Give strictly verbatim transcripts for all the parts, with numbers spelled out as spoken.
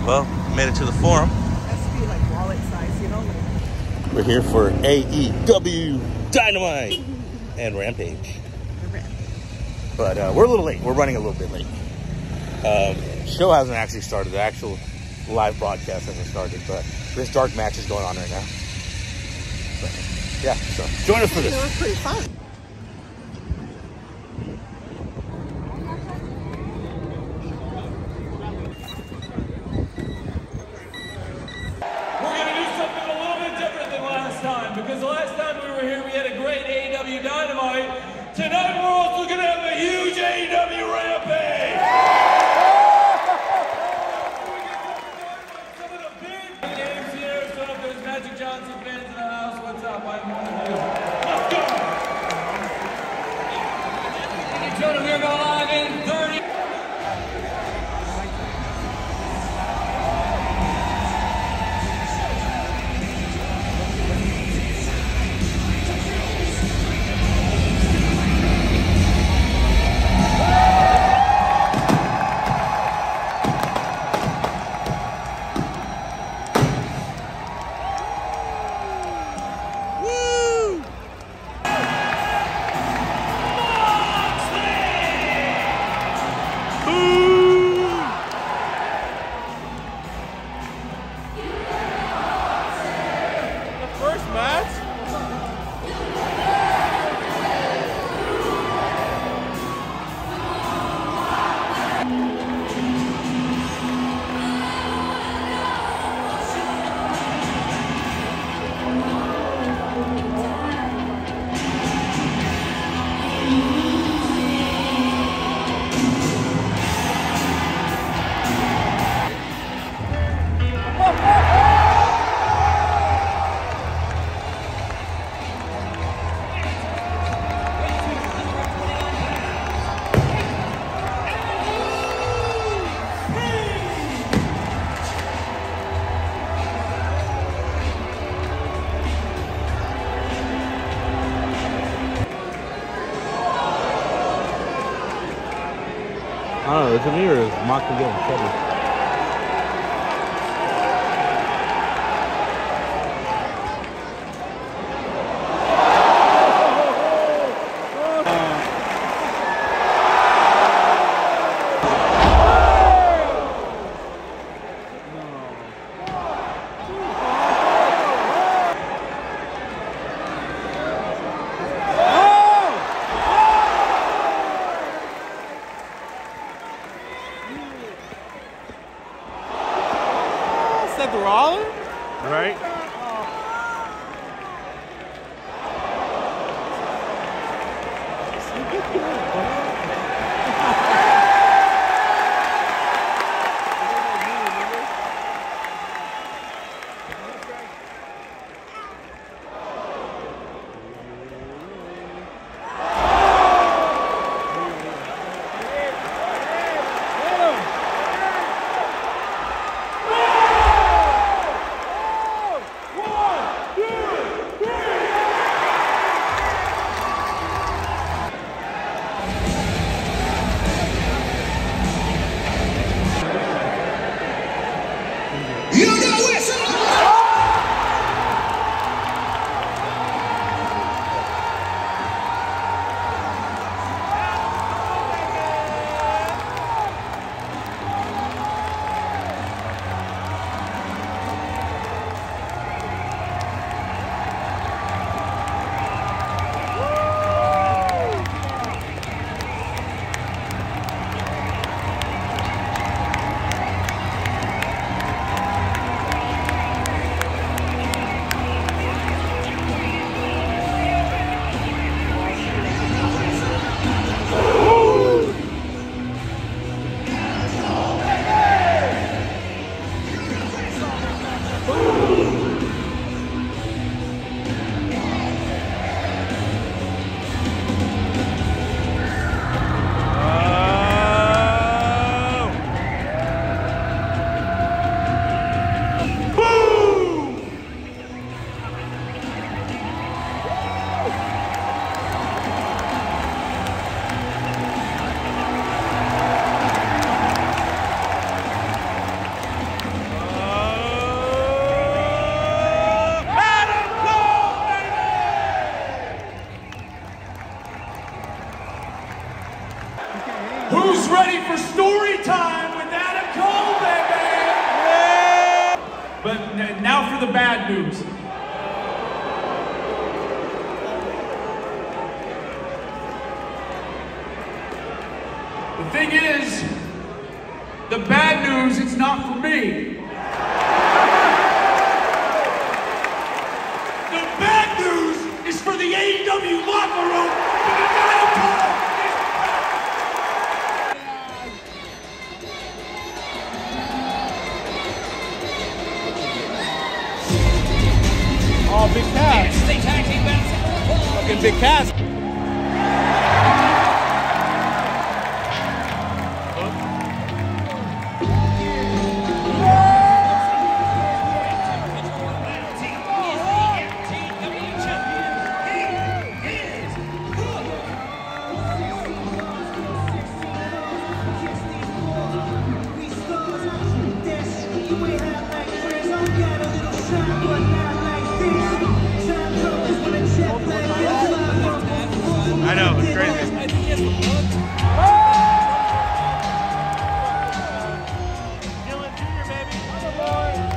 Well, made it to the forum. Has to be like wallet size, you know? Like... We're here for A E W Dynamite and Rampage. But uh, we're a little late. We're running a little bit late. Um, show hasn't actually started. The actual live broadcast hasn't started, but this dark match is going on right now. So, yeah, so join us for this. It was pretty fun. We're going to do something a little bit different than last time, because the last time we were here, we had a great A E W Dynamite. Tonight, we're also going to have a huge A E W Rampage. Some of the big names here. So if there's Magic Johnson fans in the house, what's up? I'm one of you. Let's go. Gentlemen, we're going live in thirty. I don't know, is it me or is Mock getting trouble? Seth Rollins? Right? But n- now for the bad news. The thing is, the bad news, it's not for me. The bad news is for the A E W locker room. Oh, Big Cass. Fucking Big Cass. I know, it's crazy. I think he has the look. Dylan Junior, baby.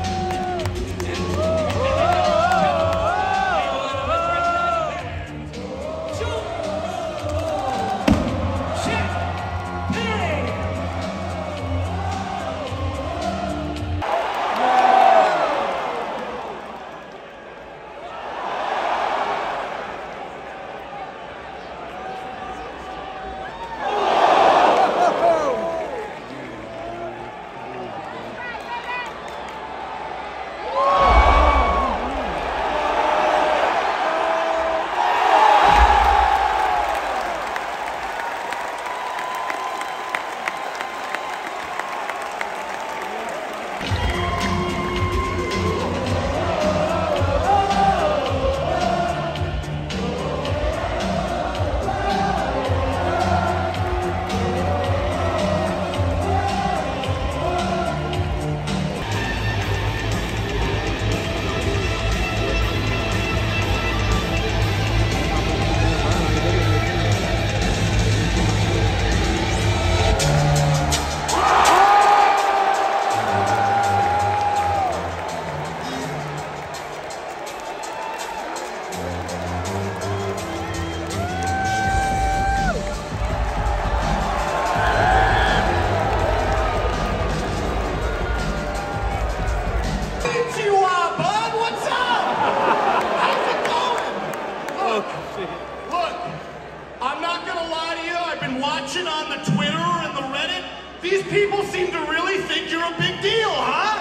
Look, I'm not gonna lie to you, I've been watching on the Twitter and the Reddit. These people seem to really think you're a big deal, huh?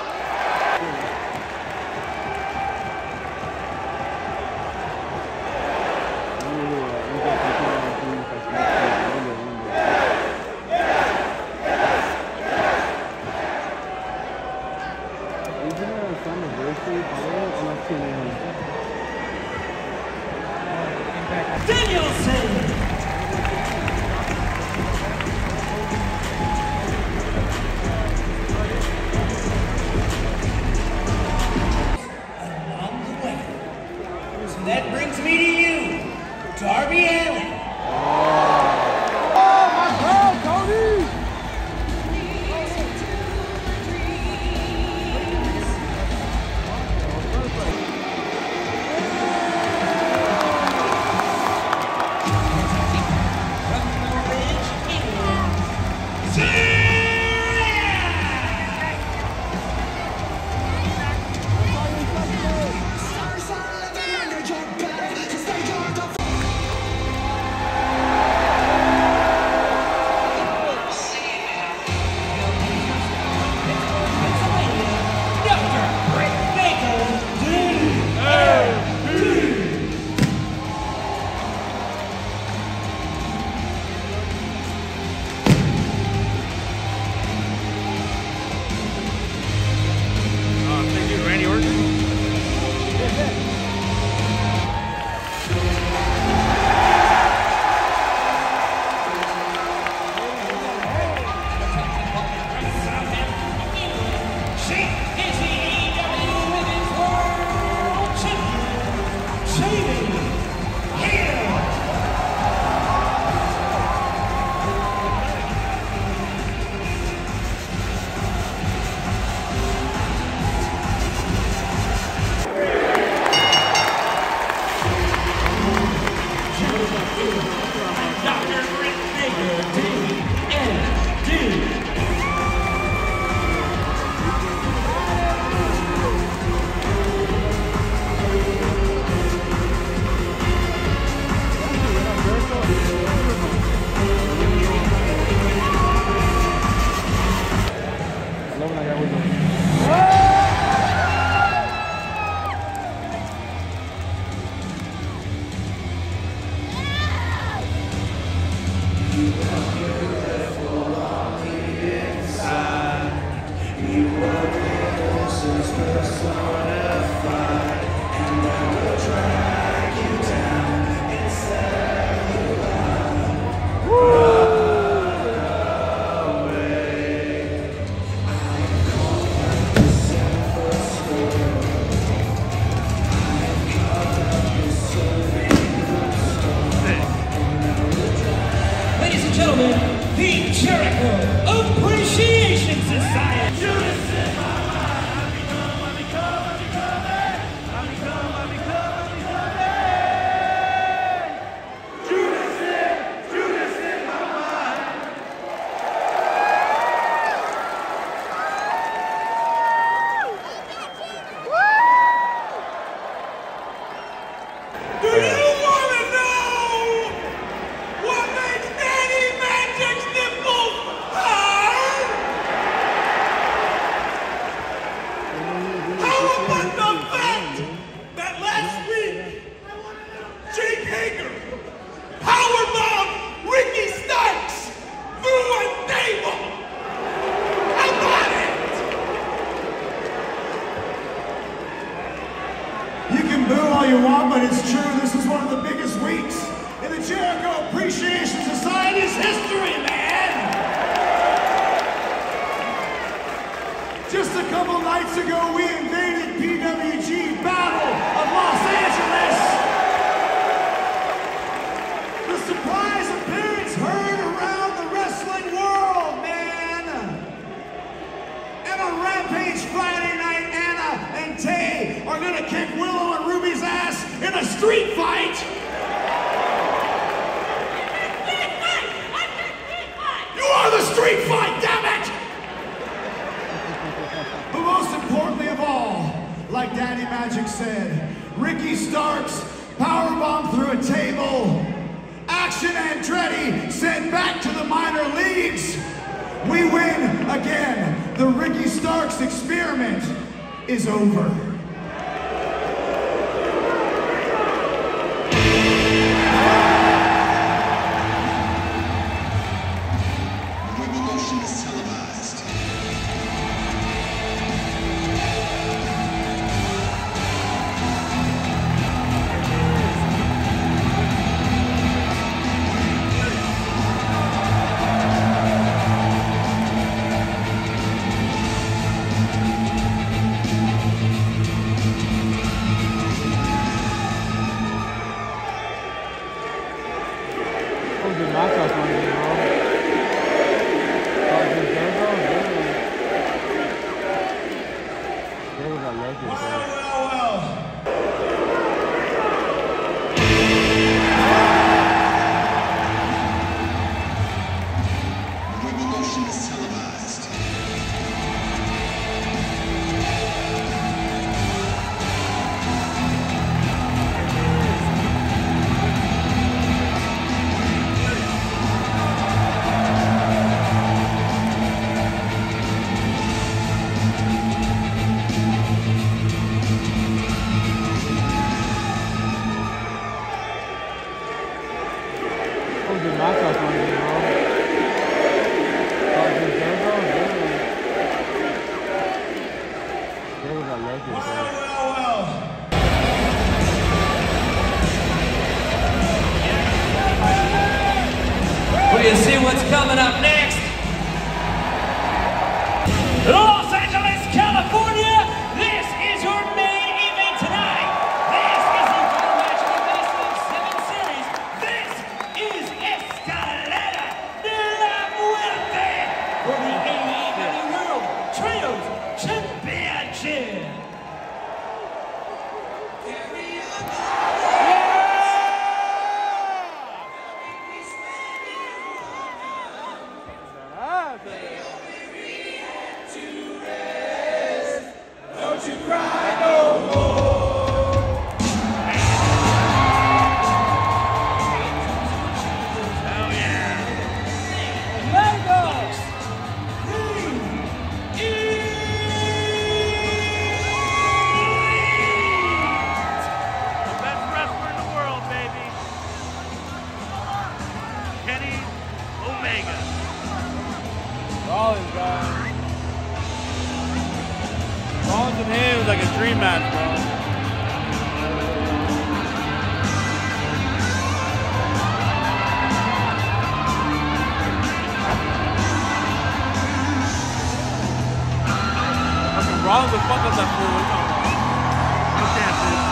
Danielson! Along the way. So that brings me to you, Darby Allin. Oh, my girl, Cody! Ladies and gentlemen, the Jericho Appreciation Society. Do you want to know what makes Danny Magic's nipples hard? How about the fact that last week Jake Hager powerbombed Ricky Starks through a table? How about it? You can boo all you want, but it's true. This is one of the biggest weeks in the Jericho Appreciation Society's history, man! Just a couple nights ago, we invaded P W G Battle of Los Angeles. The surprise appearance heard around the wrestling world, man! And on Rampage Friday night, Anna and Tay are gonna kick Willow and Ruby's ass in a street fight! You are the street fight, damn it! But most importantly of all, like Danny Magic said, Ricky Starks powerbombed through a table. Action Andretti sent back to the minor leagues. We win again. The Ricky Starks experiment is over. Revolution is televised. Revolution is televised. Well, you see what's coming up next? Los Angeles, California, this is your main event tonight. This is the final match of the Best of Seven series. This is Escalera de la Muerte for the A E W World Trios Championship. Rollins Rollins and him was like a dream match, bro. Rollins would fuck up that fool. What are you talking about? No chance, dude.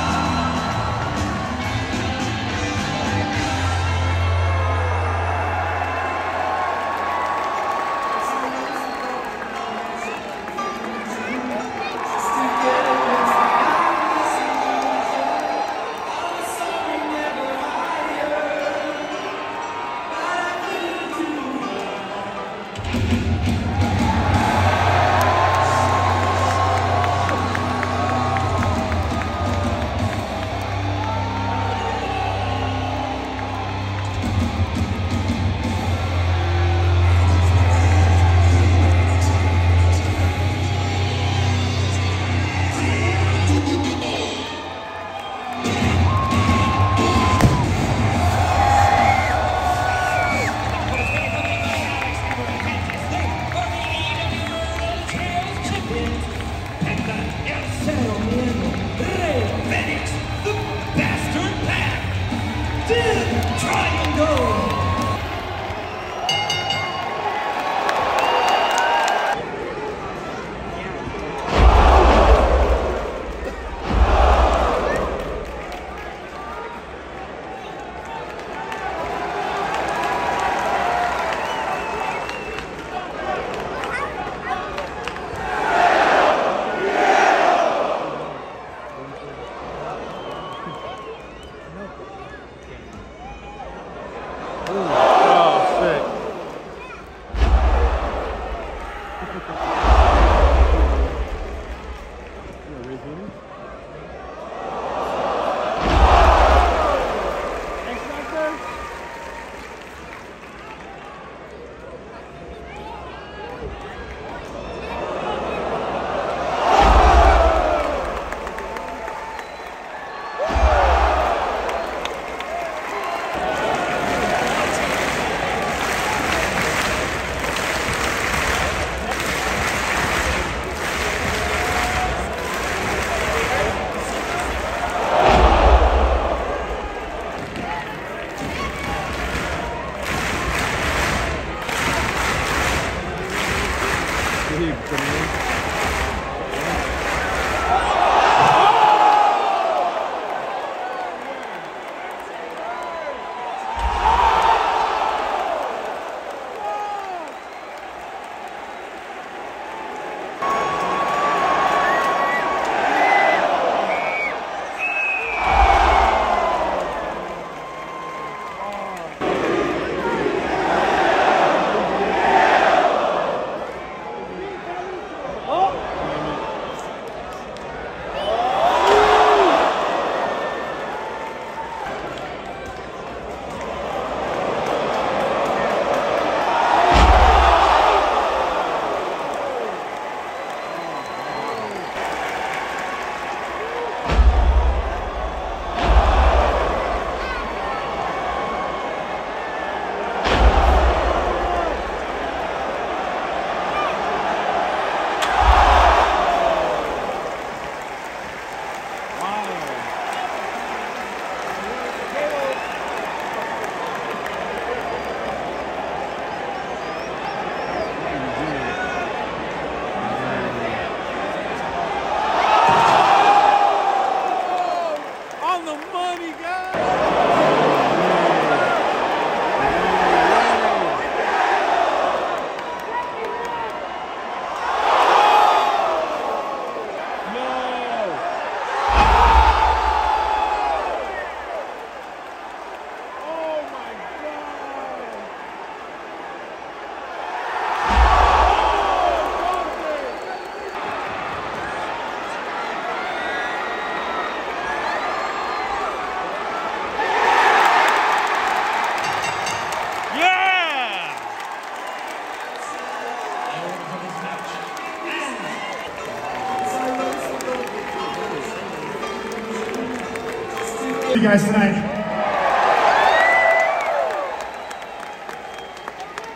You guys tonight.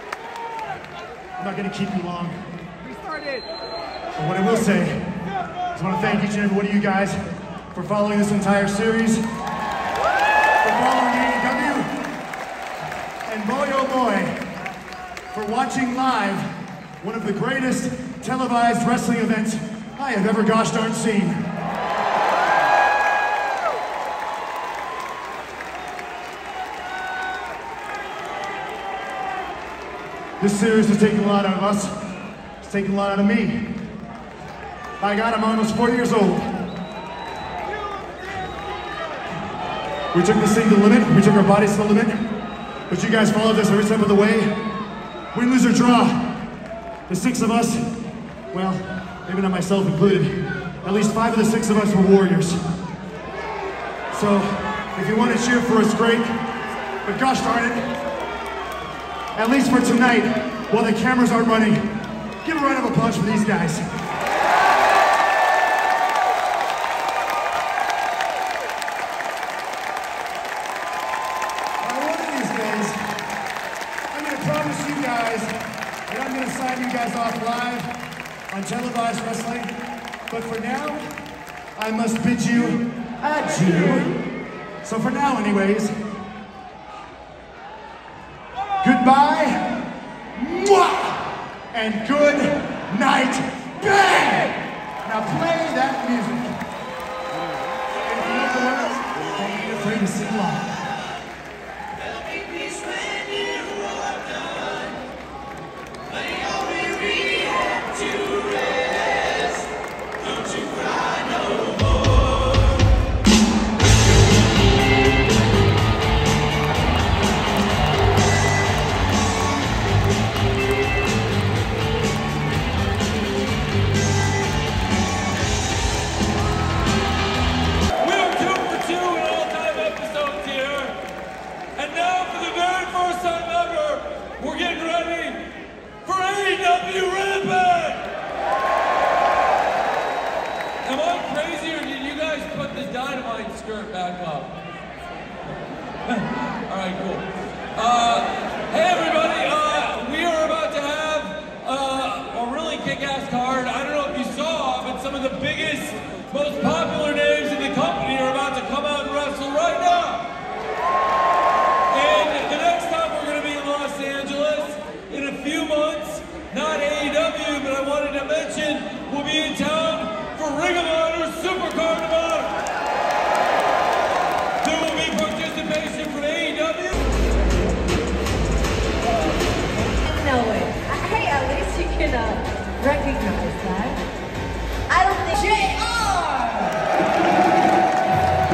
I'm not going to keep you long. We started. But what I will say just want to thank each and every one of you guys for following this entire series, for following A E W, and boy oh boy, for watching live one of the greatest televised wrestling events I have ever gosh darn seen. This series has taken a lot out of us. It's taken a lot out of me. By God, I'm almost forty years old. We took this thing to the limit. We took our bodies to the limit. But you guys followed us every step of the way. Win, lose, or draw. The six of us, well, maybe not myself included, at least five of the six of us were warriors. So, if you want to cheer for us, great. But gosh darn it, at least for tonight, while the cameras aren't running, give a round of applause for these guys. Now, one of these days, I'm going to promise you guys that I'm going to sign you guys off live on televised wrestling. But for now, I must bid you adieu. So for now, anyways, goodbye, mwah, and good night, bang! Now play that music. And if you know the words, don't be afraid to sing along. Skirt back up. Alright, cool. Uh, hey everybody, uh, we are about to have uh, a really kick-ass card. I don't know if you saw, but some of the biggest, most popular names in the company are about to come out and wrestle right now. And the next time we're going to be in Los Angeles in a few months, not A E W, but I wanted to mention we'll be in town for Ring of Honor Supercard of Honor. There will be participation from A E W. No way. Hey, at least you can uh, recognize that. I don't think J R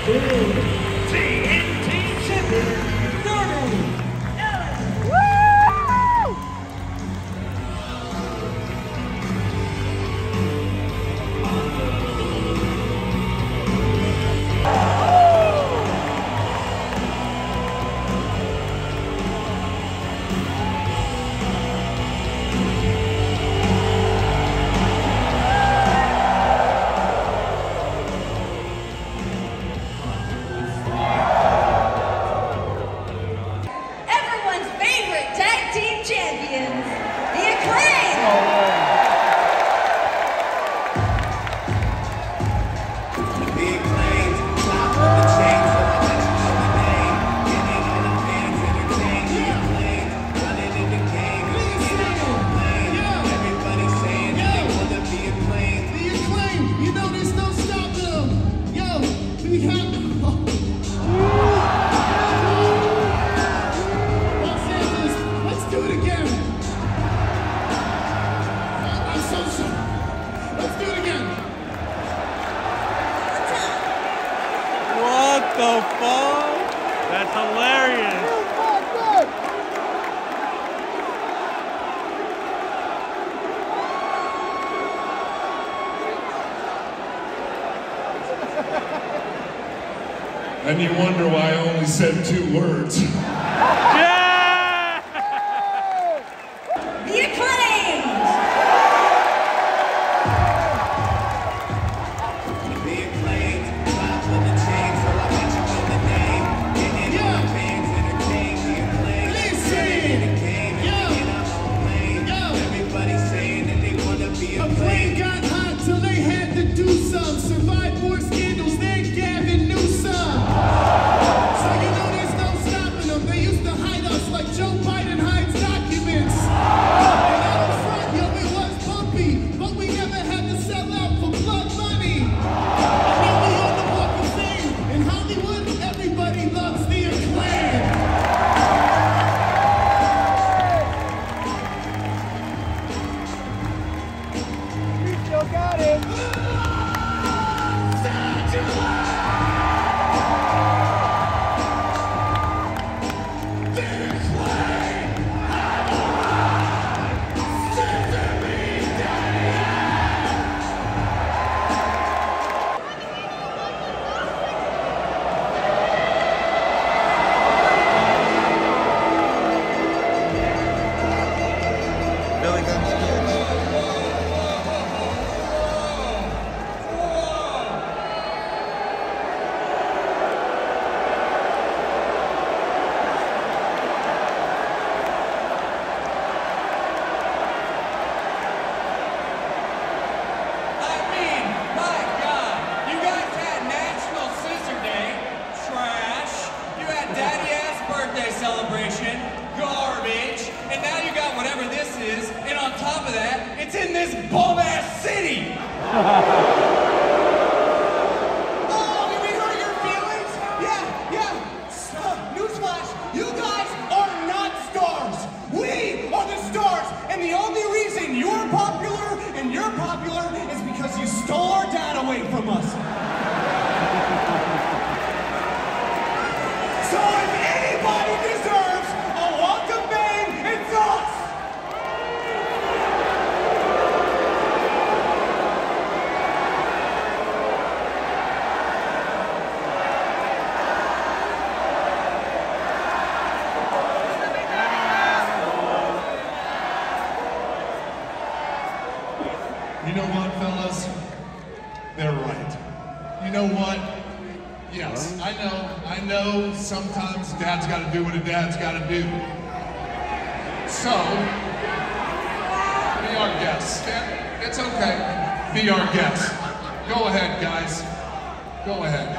T N T champion, Darby Allin. Everyone's favorite tag team champions, The Acclaim. Big claims, top of the chain, so I let you know the name. Getting all the fans entertained. The Acclaim, running in the game, you can't complain. Everybody saying that they wanna be acclaimed. The Acclaim, you know there's no stopping them. Yo, we have Los Angeles, let's do it again. I'm so sorry. Let's do it again. What the fuck? That's hilarious. And you wonder why I only said two words. Yeah! The Acclaim. The Acclaim, top of the chain, so I let you know the name. Getting all the fans entertained. The Acclaim, running in the game, you can't complain. Everybody saying that they wanna be A plane acclaimed. got hot till they had to do some. Survived more scandals than Gavin Newsom. So you know there's no stopping them. They used to hide us like Joe Biden hides documents. And out front, yo, it was bumpy, but we never had to sell out for blood money. And now we on the Walk of Fame. In Hollywood, everybody loves The Acclaim. Billy Gunn's kids. I mean, my God, you guys had National Scissor Day, trash. You had Daddy Ass birthday celebration, garbage. And now you got whatever this is, and on top of that, it's in this bum ass city. Oh, did we hurt your feelings? Yeah, yeah. Stop. Newsflash, you guys are not stars. We are the stars, and the only reason you're popular and you're popular is because you stole our dad away from us. So if anybody deserves a walk of fame, it's us. You know what, fellas? They're right. You know what? Yes, I know. I know sometimes dad's got to do what a dad's got to do. So, be our guest. Yeah, it's okay. Be our guest. Go ahead, guys. Go ahead.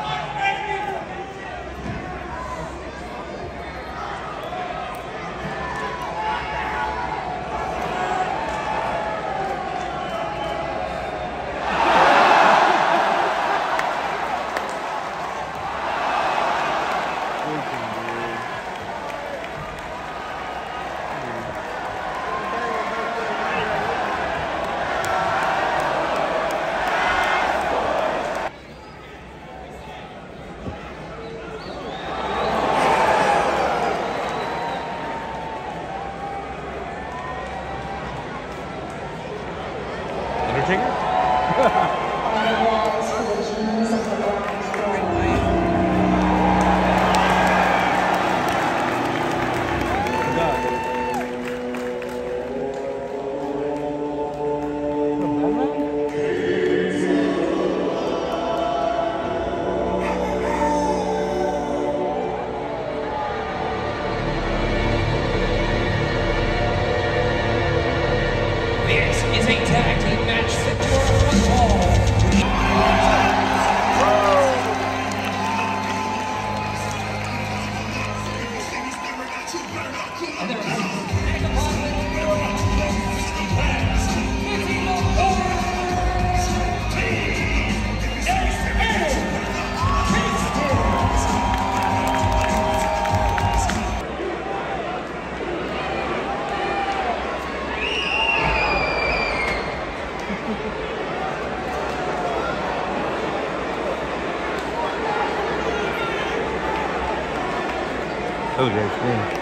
That was a great screen.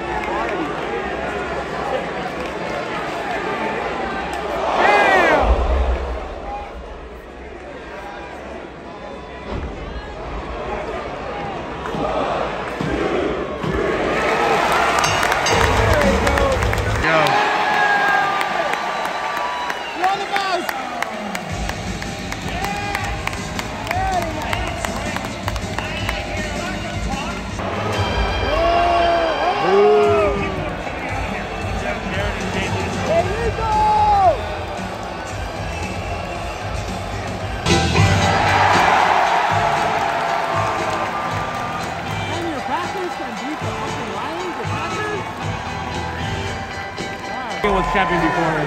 Was champion before.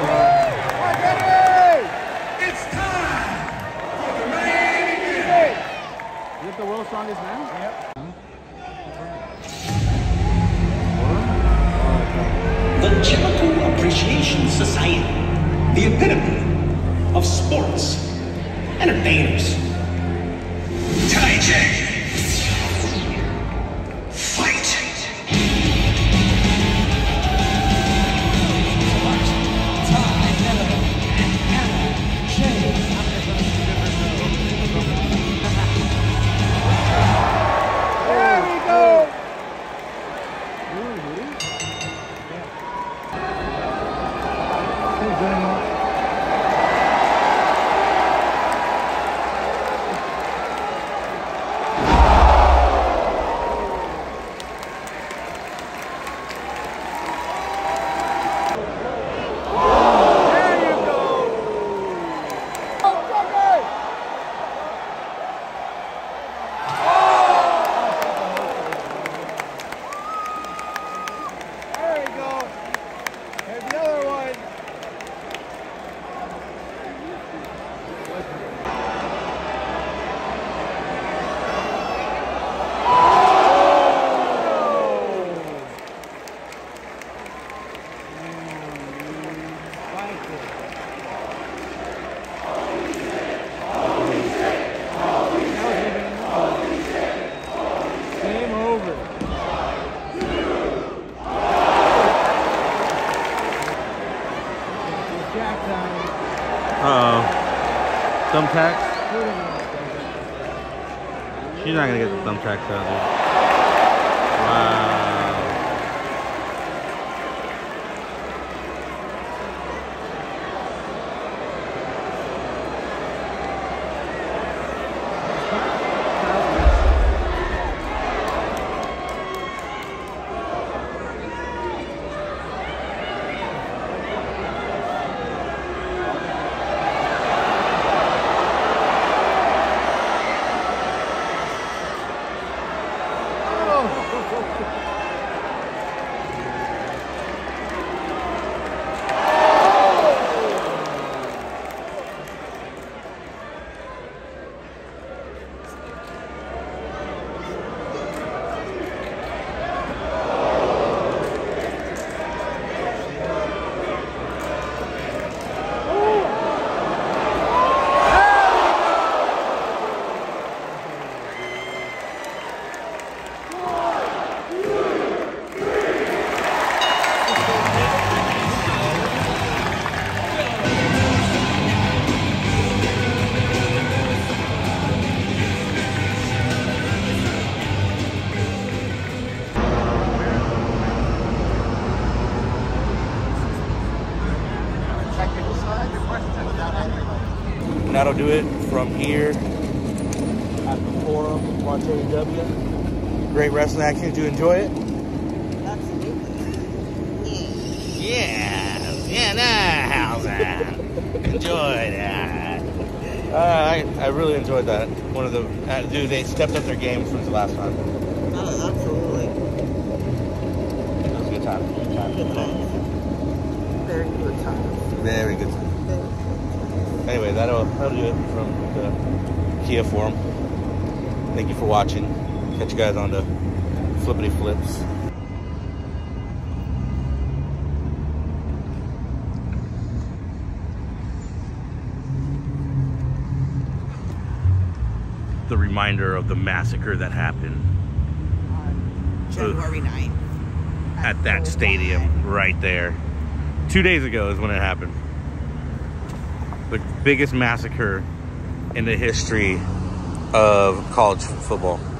It's time for the main event. Is it the world's strongest man? Yep. The Chemical Appreciation Society, the epitome of sports entertainers. Taijin. Uh-oh. Thumbtacks? She's not gonna get the thumbtacks out, dude. Wow. And that'll do it from here at the Forum, watch A E W. Great wrestling action. Did you enjoy it? Absolutely. Yeah. Yeah, nah, how's that? Enjoy that. Uh, I, I really enjoyed that. One of the, uh, dude, they stepped up their game since the last time. Oh, absolutely. It was a good time. Good time. Good times. Very good times. Very good time. Anyway, that'll, that'll do it from the Kia Forum. Thank you for watching. Catch you guys on the flippity flips. The reminder of the massacre that happened On January ninth. at that stadium right there. Two days ago is when it happened. The biggest massacre in the history of college football.